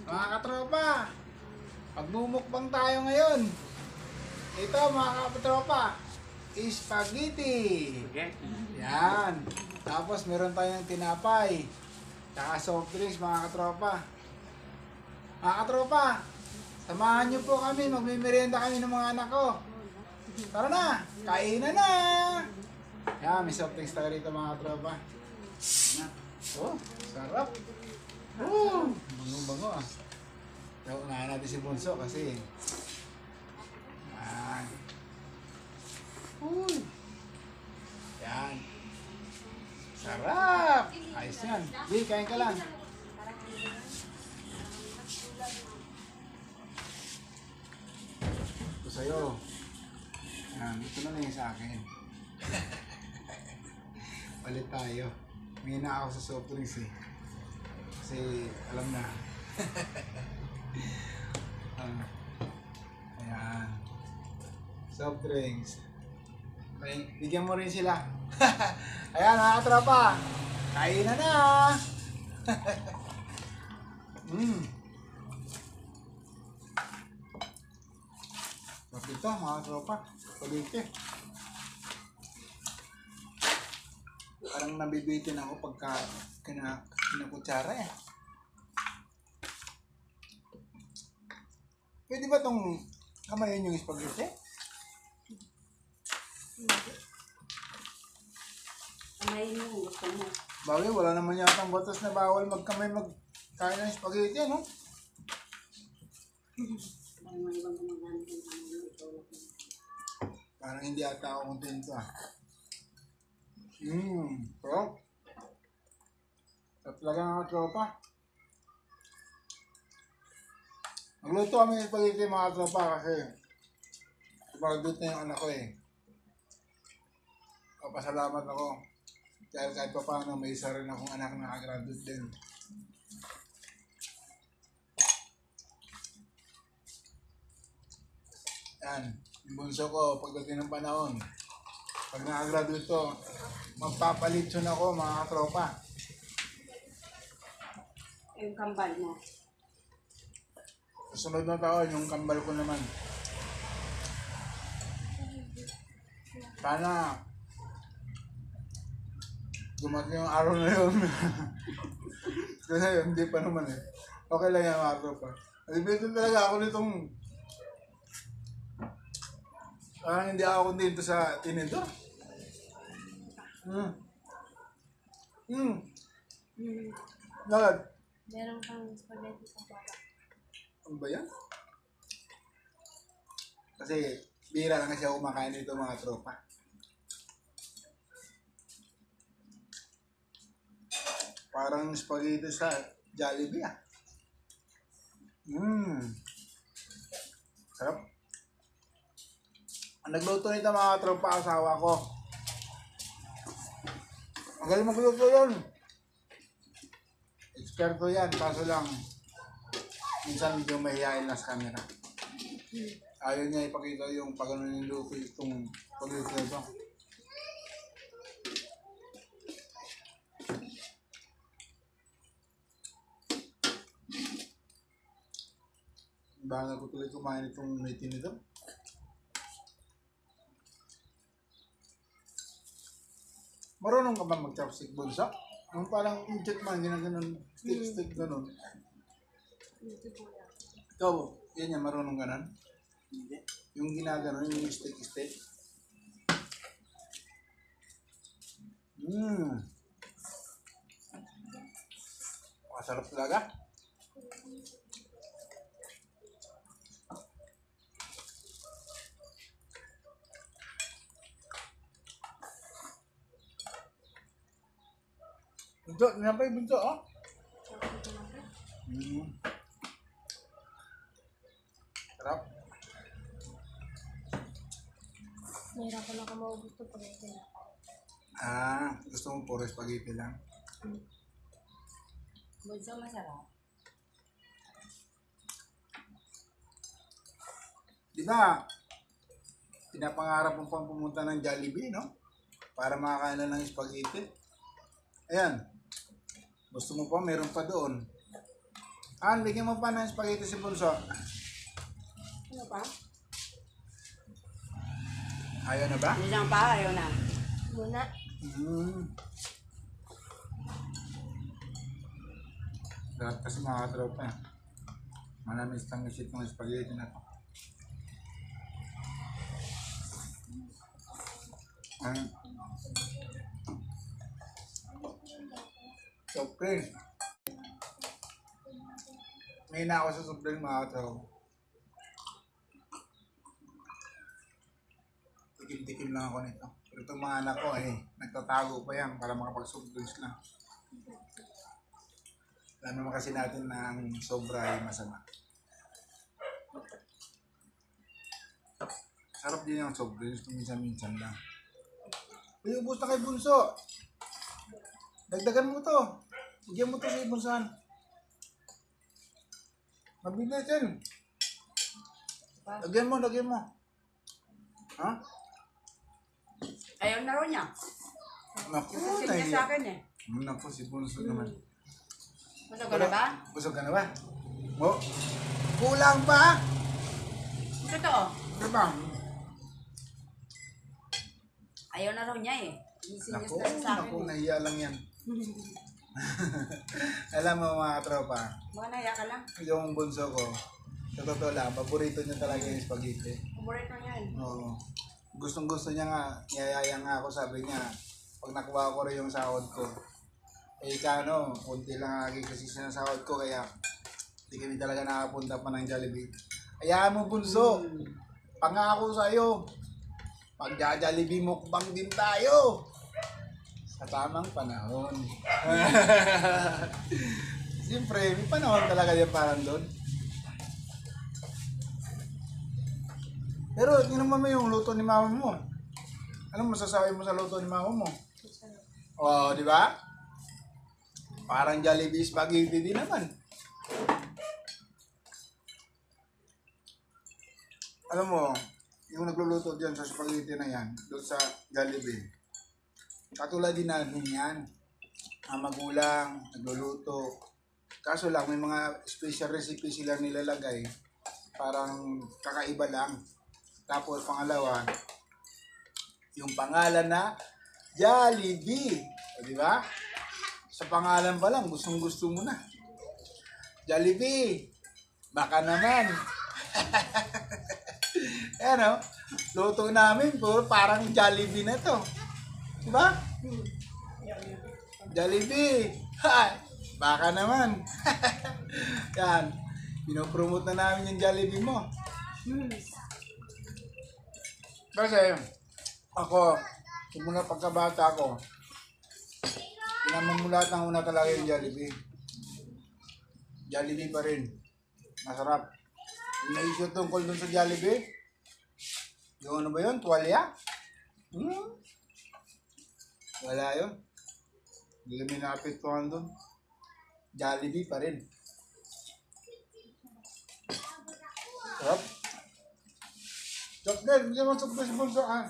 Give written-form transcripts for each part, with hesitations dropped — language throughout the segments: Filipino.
Mga katropa, magmumukbang tayo ngayon. Ito mga katropa, spaghetti. Yan. Tapos meron tayong tinapay. Tsaka soft drinks mga katropa. Mga katropa, samahan niyo po kami. Magmimerienda kami ng mga anak ko. Tara na, kainan na. Yan, may soft drinks tayo rito mga katropa. Oh, sarap. Oh, bango-bango ah. So, unahan natin si Bunso kasi yan. Uy. Yan. Sarap. Ayos yan. Di, kain ka lang. Ito sa'yo. Yan, ito na yung sa akin. Palit tayo. May na ako sa soft drinks eh. Kasi alam na. Ayan. Soft drinks. Okay, bigyan mo rin sila. Ayan mga katropa. Kainan na. Mapito mga katropa. Pagkike. Parang nabibitin ako pagka kinakutsara eh. Pwede ba itong kamayin yung spaghetti? Kamayin mo kung gusto mo. Bagay, wala naman yata ang batas na bawal magkamay magkain ng spaghetti, ano? Parang mga ibang gumagamit ng kamayin mo. Ito. Parang hindi ata ako kontento ah. Sarap. Sarap talaga mga tropa. Nagluto kami ng spaghetti mga tropa kasi ipagbit na yung anak ko eh. Papasalamat ako. Dahil kahit pa paano may isa rin akong anak na nakagraduate din. Yan. Yung bunso ko pagdating ng panahon. Pag nakagraduate to, magpapalitson ako mga tropa. Yung kambal mo. Susunod na taon, yung kambal ko naman. Sana dumating yung araw na yun. Kasi hindi pa naman eh. Okay lang yan mga tropa. Nalibitin talaga ako nitong hindi ako dito sa tinidor. Bakit? Meron kang spaghetti sa baba. Ano ba yan? Kasi bihira lang kasi ako kumakain nito mga tropa. Parang spaghetti sa Jollibee ah. Sarap. Ang nagluto nito mga tropa, asawa ko. Ang galing magluto yun. Eksperto yan, kaso lang minsan medyo mahihain na sa camera. Ayaw niya ipakita yung pag ano niluto itong pagluto nito. Bahala ko tuloy kumain itong meeting nito. Marunong ka ba mag-chopstick, Bunso? Yung parang inject man, ginaganon, stick, ganon. Ikaw, yan yan, marunong ganon? Hindi. Yung ginaganon, yung stick. Masarap talaga. Bunso, tinapay bunso, oh. Sarap. Meron ko na kumaugot ito pag tinapay. Gusto mo puro spaghetti lang? Bunso masarap. Di ba, pinapangarap mo pang pumunta ng Jollibee, no? Para makakain ng spaghetti. Ayan. Gusto mo pa, meron pa doon. An, bigyan mo pa ng spaghetti si Bunso. Ano pa? Ayaw na ba? Isang pa, ayaw na. Muna. Lahat kasi mga tropa. Manamis tang isip ng spaghetti na to. Soft drink. May na ako sa soft drink mga tropa. Tikim-tikim lang ako nito. Pero itong mga anak ko nagtatago pa yan para makapag-soft drinks lang. Alam naman kasi natin na ang sobra ay masama. Sarap din yung soft drinks kung minsan-minsan lang. Uy, ubos na kay Bunso. Dagdagan mo to. Bigyan mo to sa Bunsan. Mabilis yan. Lagyan mo, lagyan mo. Ha? Ayaw na raw niya. Naku, Kasi niya sa akin eh. Naku, si Bunso naman. Busog ka na ba? Busog ka na ba? Oh, kulang pa? Totoo. Ano ba? Ayaw na raw niya eh. Isinyos Naku, na sa akin naku, eh. nahiya lang yan. Alam mo mga tropa, Mga naya ka lang. yung bunso ko, sa totoo lang, paborito niya talaga yung spaghetti. Paborito niya yun. Oo. Gustong-gusto niya nga, niyayaya nga ako, sabi niya, pag nakuha ko rin yung sahod ko, kunti lang lagi kasi sinasahod ko, kaya hindi kami talaga nakapunta pa ng Jollibee. Hayaan mo bunso, pangako sa'yo, pag-Jollibee mukbang din tayo. Sa tamang panahon. Siyempre, may panahon talaga yan parang doon. Pero tingnan mo yung luto ni mama mo. Ano masasabi mo sa luto ni mama mo? Oh, di ba? Parang Jollibee spaghetti din naman. Alam mo, yung nagluluto dyan sa spaghetti na yan, doon sa Jollibee, katulad din natin yan. Ang magulang, nagluluto. Kaso lang, may mga special recipe sila nilalagay. Parang kakaiba lang. Tapos pangalawa, yung pangalan na Jollibee. O, di ba? Sa pangalan pa lang, gustong-gusto mo na. Jollibee. Baka naman. Ayan o. Luto namin po, parang Jollibee na to. Diba? Jollibee. Ha! Baka naman. Yan. Pinopromote na namin yung Jollibee mo. Kasi, ako, simula pagkabata ko, pinamumulat ng una talaga yung Jollibee. Jollibee pa rin. Masarap. Yung naisyo tungkol dun sa Jollibee, yung ano ba yun? Tuwalya? Wala yun. Hindi kami naapektuhan dun. Jollibee pa rin. Sarap. Chocolate, hindi naman chocolate si Bunso ah.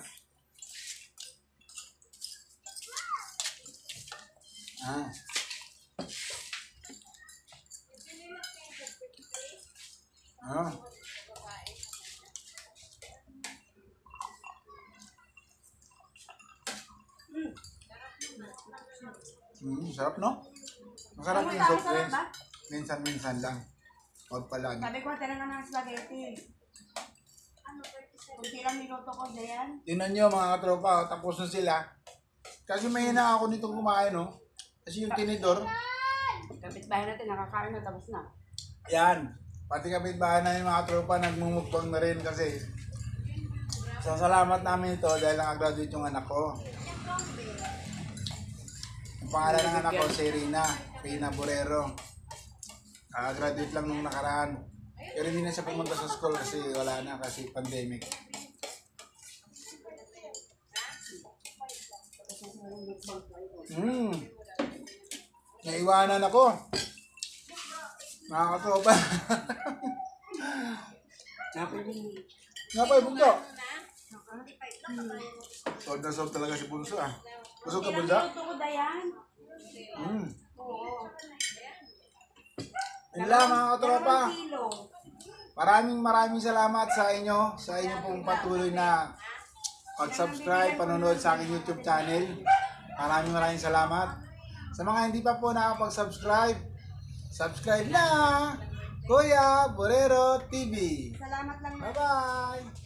Sarap no? Masarap yung soft drinks. Minsan-minsan lang. Huwag palagi. Sabi ko, tira nga ng spaghetti. Kunti lang minuto ko, Dayan. Tingnan nyo mga katropa, tapos na sila. Kasi may hina ako nitong kumain, no? Kasi yung tinidor, Kapit-bahay natin, nakakain na, tapos na. yan. Pati kapitbahay na yung mga tropa, nagmumukbang na rin kasi sasalamat namin ito dahil nakagraduate yung anak ko. Ang pangalan ng anak ko, si Rina Borrero. Graduate lang nung nakaraan. Pero hindi na siya pumunta sa school kasi wala na kasi pandemic. Naiwanan ako. Nakakatoba. Nga pa yung bunso. Sold na sold talaga si Bunso ah. Busog ka Bunso? Minuto ko, Dayan. Mm. Oo. Yun lang mga katropa. Dalawang kilo. Maraming salamat sa inyo pong patuloy na pag-subscribe, panonood sa aking YouTube channel. Maraming salamat. Sa mga hindi pa po nakapag-subscribe, subscribe na! Kuya Borero TV. Salamat lang. Bye-bye!